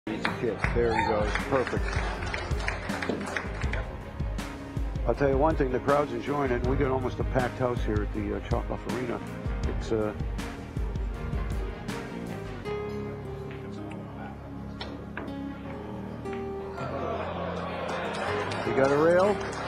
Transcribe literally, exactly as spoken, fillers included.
Easy kick. There he goes. Perfect. I'll tell you one thing, the crowd's enjoying it. We got almost a packed house here at the uh, Choctaw Arena. It's uh you got a rail?